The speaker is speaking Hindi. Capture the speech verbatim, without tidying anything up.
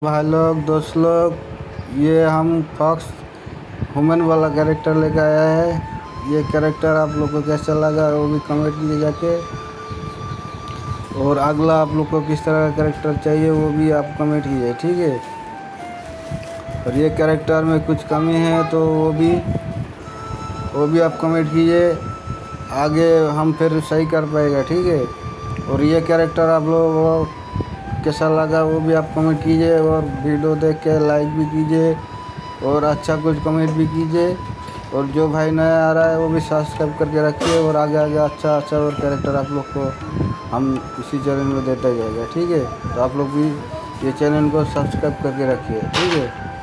भाई लोग, दोस्त लोग, ये हम फॉक्स ह्यूमन वाला कैरेक्टर लेकर आया है। ये कैरेक्टर आप लोग को कैसा लगा वो भी कमेंट कीजिए जाके। और अगला आप लोग को किस तरह का कैरेक्टर चाहिए वो भी आप कमेंट कीजिए, ठीक है। और ये कैरेक्टर में कुछ कमी है तो वो भी वो भी आप कमेंट कीजिए, आगे हम फिर सही कर पाएगा, ठीक है। और ये कैरेक्टर आप लोगों को कैसा लगा वो भी आप कमेंट कीजिए, और वीडियो देख के लाइक भी कीजिए और अच्छा कुछ कमेंट भी कीजिए। और जो भाई नया आ रहा है वो भी सब्सक्राइब करके रखिए, और आगे आगे अच्छा अच्छा और कैरेक्टर आप लोग को हम इसी चैनल में देता जाएगा, ठीक है। तो आप लोग भी ये चैनल को सब्सक्राइब करके रखिए, ठीक है।